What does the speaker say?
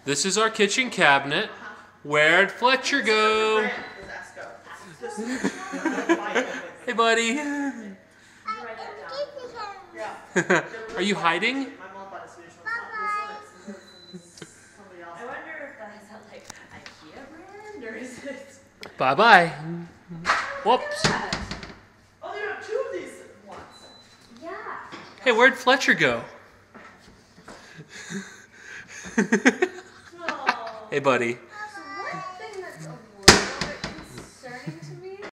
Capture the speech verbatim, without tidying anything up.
This is our kitchen cabinet. Where'd Fletcher go? Hey, buddy. Are you hiding? I wonder if that's like IKEA brand or is it? Bye bye. Whoops. Oh, there are two of these ones. Yeah. Hey, where'd Fletcher go? Hey, buddy.